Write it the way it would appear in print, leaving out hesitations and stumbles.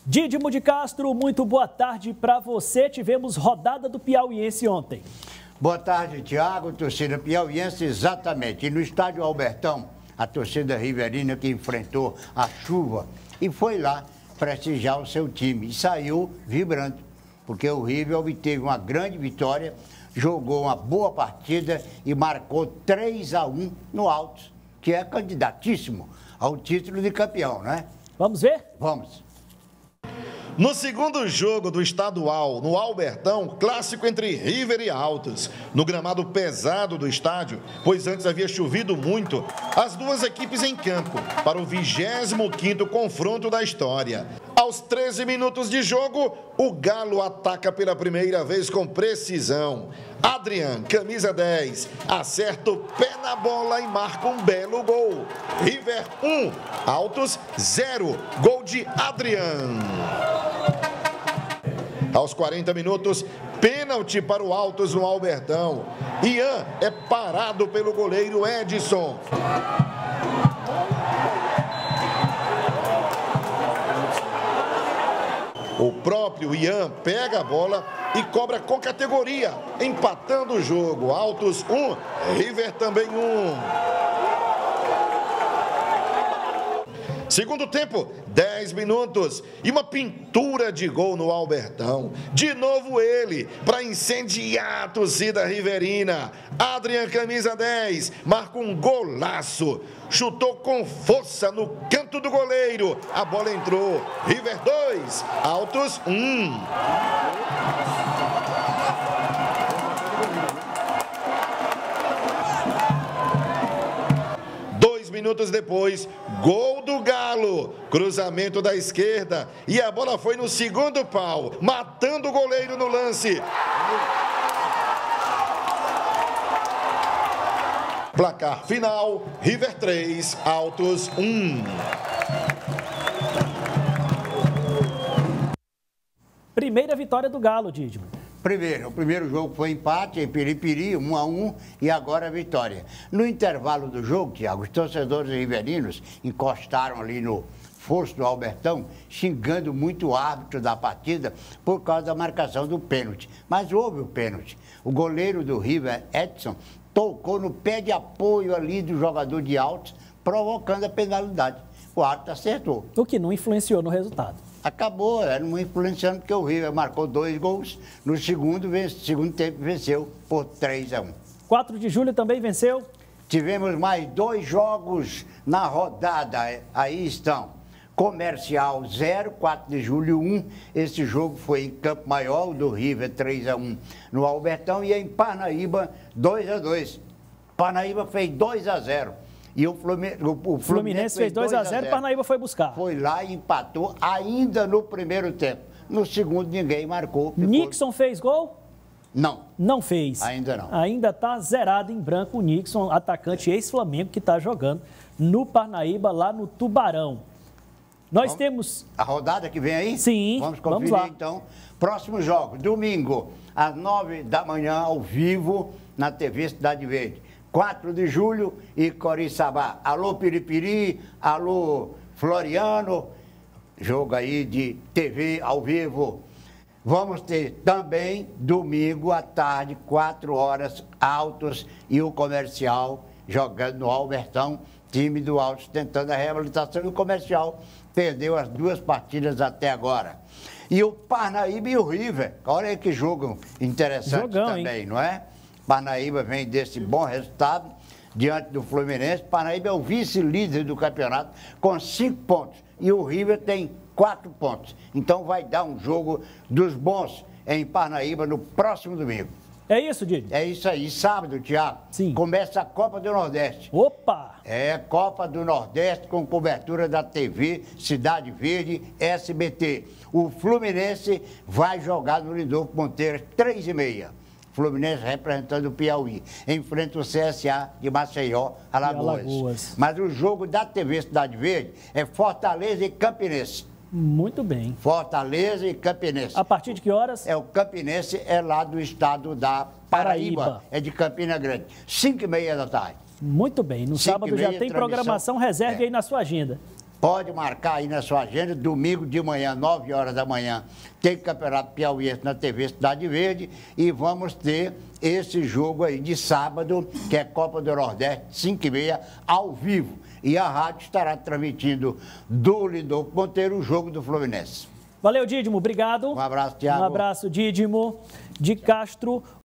Dídimo de Castro, muito boa tarde para você. Tivemos rodada do Piauiense ontem. Boa tarde, Tiago. Torcida piauiense, exatamente. E no estádio Albertão, a torcida riverina que enfrentou a chuva e foi lá prestigiar o seu time. E saiu vibrando, porque o River obteve uma grande vitória, jogou uma boa partida e marcou 3-1 no Altos, que é candidatíssimo ao título de campeão, né? Vamos ver? Vamos. No segundo jogo do estadual, no Albertão, clássico entre River e Altos, no gramado pesado do estádio, pois antes havia chovido muito, as duas equipes em campo para o 25º confronto da história. Aos 13 minutos de jogo, o Galo ataca pela primeira vez com precisão. Adrian, camisa 10, acerta o pé na bola e marca um belo gol. River 1, Altos 0, gol de Adrian. Aos 40 minutos, pênalti para o Altos no Albertão. Ian é parado pelo goleiro Edson. O próprio Ian pega a bola e cobra com categoria, empatando o jogo. Altos 1, River também 1. Segundo tempo, 10 minutos e uma pintura de gol no Albertão. De novo ele, para incendiar a torcida riverina. Adrian, camisa 10, marca um golaço. Chutou com força no canto do goleiro. A bola entrou. River 2, Altos 1. Minutos depois, gol do Galo, cruzamento da esquerda e a bola foi no segundo pau, matando o goleiro no lance. Placar final, River 3, Altos 1. Primeira vitória do Galo, Dídimo. O primeiro jogo foi empate em Piripiri, 1-1, e agora a vitória. No intervalo do jogo, Tiago, os torcedores riverinos encostaram ali no fosso do Albertão, xingando muito o árbitro da partida por causa da marcação do pênalti. Mas houve o pênalti. O goleiro do River, Edson, tocou no pé de apoio ali do jogador de Altos, provocando a penalidade. O árbitro acertou. O que não influenciou no resultado. Acabou, não influenciando, porque o River marcou 2 gols. No segundo tempo venceu por 3-1. 4 de julho também venceu. Tivemos mais 2 jogos na rodada. Aí estão. Comercial 0, 4 de julho 1. Esse jogo foi em Campo Maior, do River 3-1 no Albertão. E em Parnaíba 2-2. Parnaíba fez 2-0. E o Fluminense fez 2-0, Parnaíba foi buscar. Foi lá e empatou ainda no primeiro tempo. No segundo, ninguém marcou. Nixon fez gol? Não. Não fez. Ainda não. Ainda está zerado em branco o Nixon, atacante ex-Flamengo, que está jogando no Parnaíba, lá no Tubarão. Nós temos... A rodada que vem aí? Sim, vamos conferir vamos lá. Então. Próximo jogo, domingo, às 9 da manhã, ao vivo, na TV Cidade Verde. 4 de julho e Coriçaba. Alô Piripiri, alô Floriano, jogo aí de TV ao vivo. Vamos ter também domingo à tarde, 4 horas, Altos e o Comercial jogando no Albertão, time do Altos tentando a reabilitação e o Comercial perdeu as 2 partidas até agora. E o Parnaíba e o River, olha aí que jogo interessante. Jogão, também, hein? Não é? Parnaíba vem desse bom resultado diante do Fluminense. Parnaíba é o vice-líder do campeonato com 5 pontos e o River tem 4 pontos. Então vai dar um jogo dos bons em Parnaíba no próximo domingo. É isso, Didi? É isso aí. Sábado, Thiago, sim, começa a Copa do Nordeste. Opa! É Copa do Nordeste com cobertura da TV Cidade Verde, SBT. O Fluminense vai jogar no Lindolfo Monteiro, 3h30. Fluminense representando o Piauí. Enfrenta o CSA de Maceió, Alagoas. Mas o jogo da TV Cidade Verde é Fortaleza e Campinense. Muito bem. Fortaleza e Campinense. A partir de que horas? O Campinense é lá do estado da Paraíba. É de Campina Grande. 5h30 da tarde. Muito bem. No sábado já tem programação. Reserve aí na sua agenda. Pode marcar aí na sua agenda, domingo de manhã, 9 horas da manhã, tem Campeonato Piauiense na TV Cidade Verde e vamos ter esse jogo aí de sábado, que é Copa do Nordeste, 5h30, ao vivo. E a rádio estará transmitindo do Lindolfo Monteiro o jogo do Fluminense. Valeu, Dídimo, obrigado. Um abraço, Thiago. Um abraço, Dídimo de Castro.